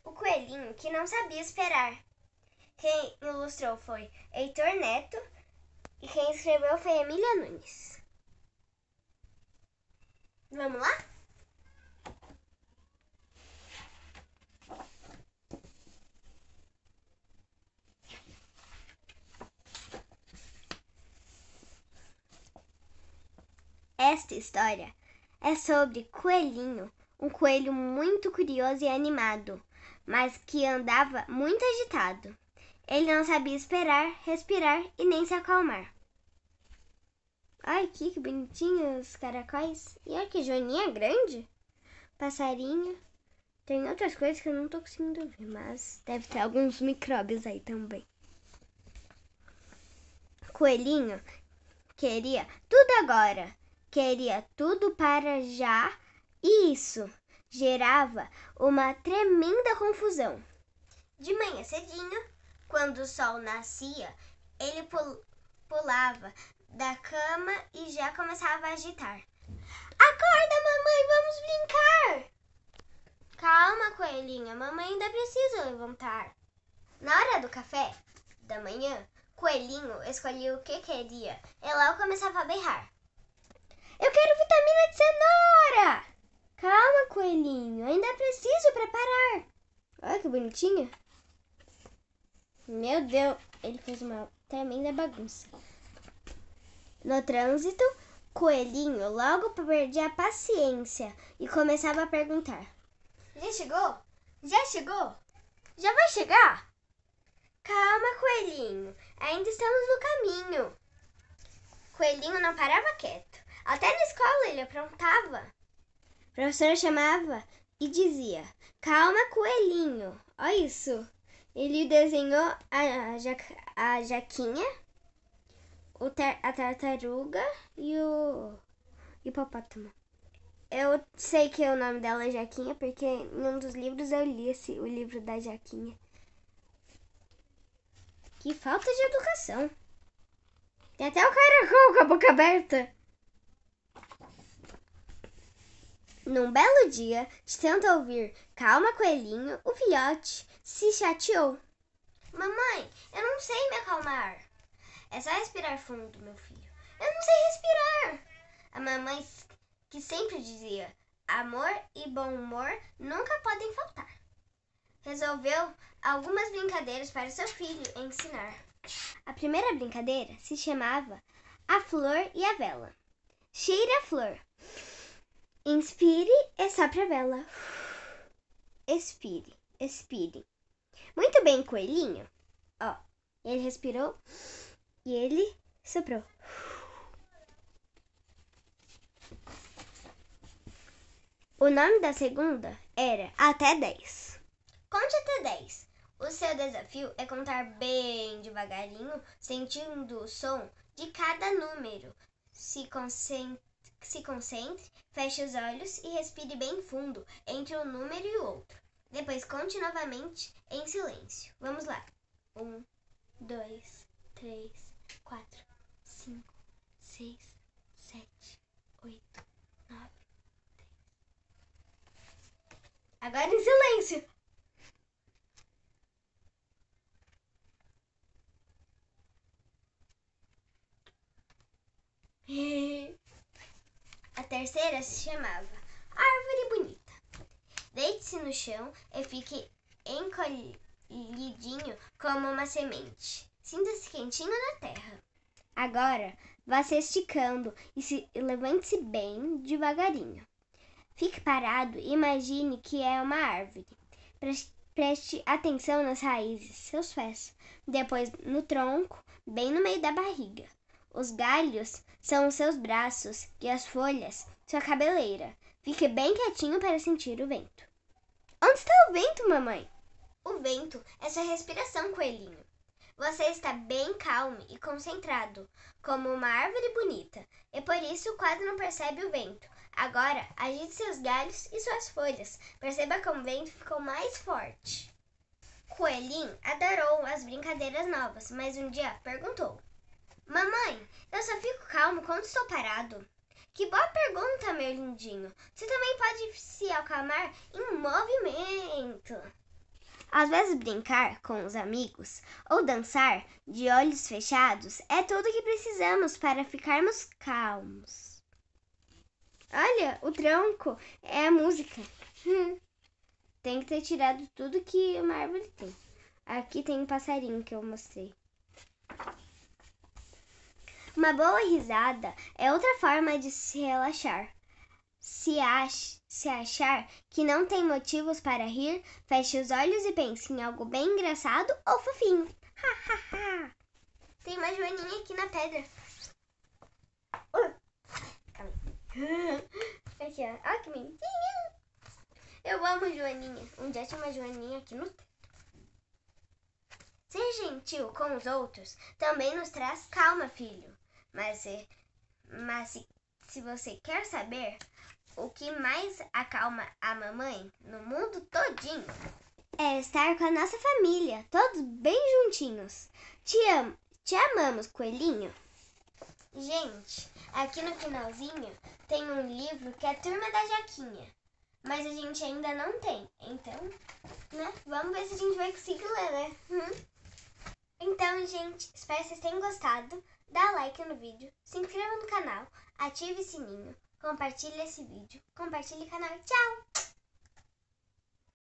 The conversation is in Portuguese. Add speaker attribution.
Speaker 1: O coelhinho que não sabia esperar. Quem ilustrou foi Heitor Neto e quem escreveu foi Emília Nunes. Vamos lá? Esta história é sobre Coelhinho, um coelho muito curioso e animado, mas que andava muito agitado. Ele não sabia esperar, respirar e nem se acalmar. Ai, que bonitinhos os caracóis. E olha que joaninha grande. Passarinho. Tem outras coisas que eu não tô conseguindo ver, mas deve ter alguns micróbios aí também. Coelhinho queria tudo agora. Queria tudo para já e isso gerava uma tremenda confusão. De manhã cedinho, quando o sol nascia, ele pulava da cama e já começava a agitar. Acorda, mamãe, vamos brincar! Calma, coelhinha, mamãe ainda precisa levantar. Na hora do café da manhã, Coelhinho escolhia o que queria e logo começava a berrar. Eu quero vitamina de cenoura! Calma, coelhinho, ainda preciso preparar. Olha que bonitinho. Meu Deus, ele fez uma tremenda bagunça. No trânsito, Coelhinho logo perdia a paciência e começava a perguntar. Já chegou? Já chegou? Já vai chegar? Calma, Coelhinho, ainda estamos no caminho. Coelhinho não parava quieto. Até na escola ele aprontava. A professora chamava e dizia, calma, Coelhinho. Olha isso. Ele desenhou a Jaquinha, a tartaruga e o hipopótamo. Eu sei que o nome dela é Jaquinha porque em um dos livros eu li o livro da Jaquinha. Que falta de educação. Tem até o caracol com a boca aberta. Num belo dia, de tanto ouvir calma, coelhinho, o filhote se chateou. Mamãe, eu não sei me acalmar. É só respirar fundo, meu filho. Eu não sei respirar. A mamãe, que sempre dizia, amor e bom humor nunca podem faltar, resolveu algumas brincadeiras para seu filho ensinar. A primeira brincadeira se chamava A Flor e a Vela. Cheire a flor. Inspire e sopre a vela. Expire, expire. Muito bem, coelhinho. Ó, ele respirou e ele soprou. O nome da segunda era Até 10. Conte até 10. O seu desafio é contar bem devagarinho, sentindo o som de cada número. Se concentre, feche os olhos e respire bem fundo entre um número e o outro. Depois conte novamente em silêncio. Vamos lá. 1, 2, 3, 4, 5, 6, 7, 8, 9, 10. Agora em silêncio. A terceira se chamava Árvore Bonita. Deite-se no chão e fique encolhidinho como uma semente. Sinta-se quentinho na terra. Agora, vá se esticando e levante-se bem devagarinho. Fique parado e imagine que é uma árvore. Preste atenção nas raízes, seus pés. Depois no tronco, bem no meio da barriga. Os galhos são os seus braços e as folhas, sua cabeleira. Fique bem quietinho para sentir o vento. Onde está o vento, mamãe? O vento é sua respiração, coelhinho. Você está bem calmo e concentrado, como uma árvore bonita, e por isso quase não percebe o vento. Agora, agite seus galhos e suas folhas. Perceba como o vento ficou mais forte. Coelhinho adorou as brincadeiras novas, mas um dia perguntou: Mamãe, eu só fico calmo quando estou parado. Que boa pergunta, meu lindinho. Você também pode se acalmar em movimento. Às vezes brincar com os amigos ou dançar de olhos fechados é tudo que precisamos para ficarmos calmos. Olha, o tronco é a música. Tem que ter tirado tudo que uma árvore tem. Aqui tem um passarinho que eu mostrei. Uma boa risada é outra forma de se relaxar. Se achar que não tem motivos para rir, feche os olhos e pense em algo bem engraçado ou fofinho. Tem uma joaninha aqui na pedra. Aqui, ó. Olha que bonitinha. Eu amo joaninha. Um dia tinha uma joaninha aqui no teto. Ser gentil com os outros também nos traz calma, filho. Mas se você quer saber o que mais acalma a mamãe no mundo todinho, é estar com a nossa família, todos bem juntinhos. Te amamos, coelhinho. Gente, aqui no finalzinho tem um livro que é a Turma da Jaquinha. Mas a gente ainda não tem. Então, né? Vamos ver se a gente vai conseguir ler, né? Então, gente, espero que vocês tenham gostado. Dá like no vídeo, se inscreva no canal, ative o sininho, compartilhe esse vídeo, compartilhe o canal e tchau!